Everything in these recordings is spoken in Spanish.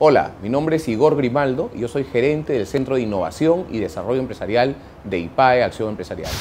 Hola, mi nombre es Igor Grimaldo y yo soy gerente del Centro de Innovación y Desarrollo Empresarial de IPAE Acción Empresarial.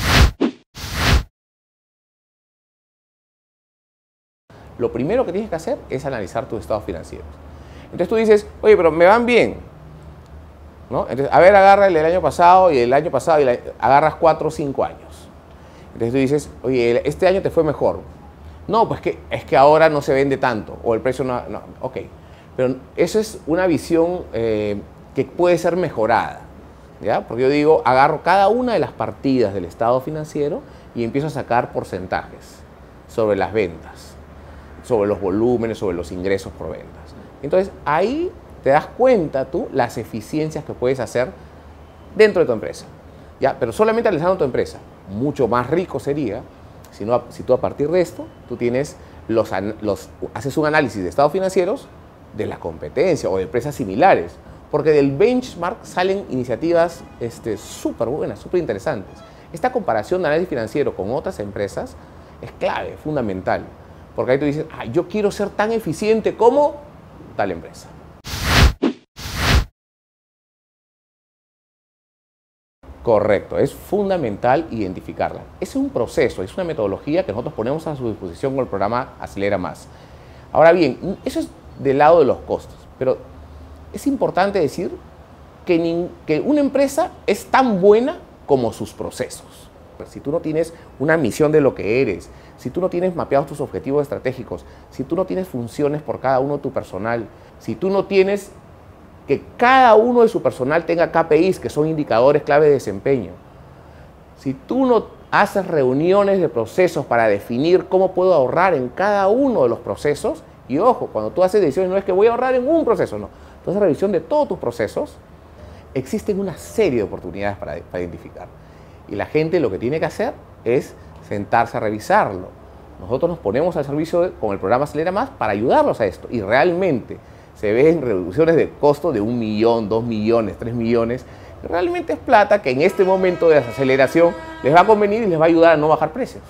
Lo primero que tienes que hacer es analizar tus estados financieros. Entonces tú dices, oye, pero me van bien, ¿no? Entonces, a ver, agarra el del año pasado y el año pasado y agarras 4 o 5 años. Entonces tú dices, oye, este año te fue mejor. No, pues es que ahora no se vende tanto o el precio no, ok. Pero eso es una visión que puede ser mejorada, ¿ya? Porque yo digo, agarro cada una de las partidas del estado financiero y empiezo a sacar porcentajes sobre las ventas, sobre los volúmenes, sobre los ingresos por ventas. Entonces, ahí te das cuenta tú las eficiencias que puedes hacer dentro de tu empresa, ¿ya? Pero solamente analizando tu empresa. Mucho más rico sería si tú a partir de esto, tú tienes haces un análisis de estados financieros de la competencia o de empresas similares, porque del benchmark salen iniciativas súper buenas, súper interesantes. Esta comparación de análisis financiero con otras empresas es clave, fundamental, porque ahí tú dices, yo quiero ser tan eficiente como tal empresa. Correcto, es fundamental identificarla. Ese es un proceso, es una metodología que nosotros ponemos a su disposición con el programa Acelera Más. Ahora bien, eso es del lado de los costos, pero es importante decir que una empresa es tan buena como sus procesos. Si tú no tienes una misión de lo que eres, si tú no tienes mapeados tus objetivos estratégicos, si tú no tienes funciones por cada uno de tu personal, si tú no tienes que cada uno de su personal tenga KPIs, que son indicadores clave de desempeño, si tú no haces reuniones de procesos para definir cómo puedo ahorrar en cada uno de los procesos, y ojo, cuando tú haces decisiones no es que voy a ahorrar en un proceso, no. Tú haces revisión de todos tus procesos, existen una serie de oportunidades para identificar. Y la gente lo que tiene que hacer es sentarse a revisarlo. Nosotros nos ponemos al servicio con el programa Acelera Más para ayudarlos a esto. Y realmente se ven reducciones de costo de 1 millón, 2 millones, 3 millones. Realmente es plata que en este momento de aceleración les va a convenir y les va a ayudar a no bajar precios.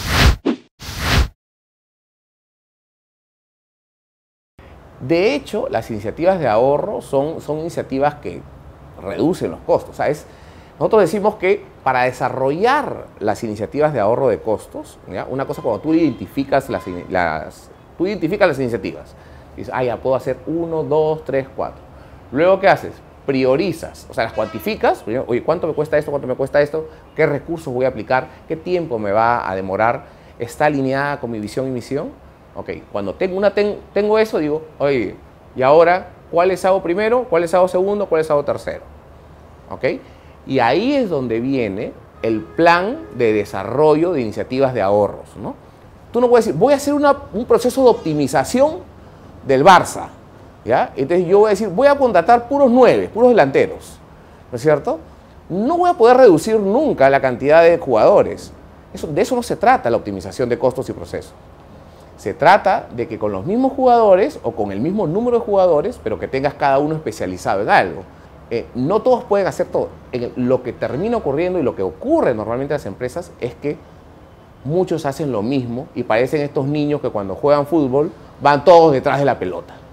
De hecho, las iniciativas de ahorro son iniciativas que reducen los costos. O sea, nosotros decimos que para desarrollar las iniciativas de ahorro de costos, ¿ya? Una cosa cuando tú identificas las iniciativas, dices, ya puedo hacer 1, 2, 3, 4. Luego, ¿qué haces? Priorizas, o sea, las cuantificas. Oye, ¿cuánto me cuesta esto? ¿Cuánto me cuesta esto? ¿Qué recursos voy a aplicar? ¿Qué tiempo me va a demorar? ¿Está alineada con mi visión y misión? Ok, cuando tengo eso, digo, oye, ¿y ahora cuáles hago primero? ¿Cuáles hago segundo? ¿Cuáles hago tercero? Ok, y ahí es donde viene el plan de desarrollo de iniciativas de ahorros, ¿no? Tú no puedes decir, voy a hacer un proceso de optimización del Barça, ¿ya? Entonces yo voy a decir, voy a contratar puros 9, puros delanteros, ¿no es cierto? No voy a poder reducir nunca la cantidad de jugadores. De eso no se trata la optimización de costos y procesos. Se trata de que con los mismos jugadores o con el mismo número de jugadores, pero que tengas cada uno especializado en algo. No todos pueden hacer todo. Lo que termina ocurriendo y lo que ocurre normalmente en las empresas es que muchos hacen lo mismo y parecen estos niños que cuando juegan fútbol van todos detrás de la pelota.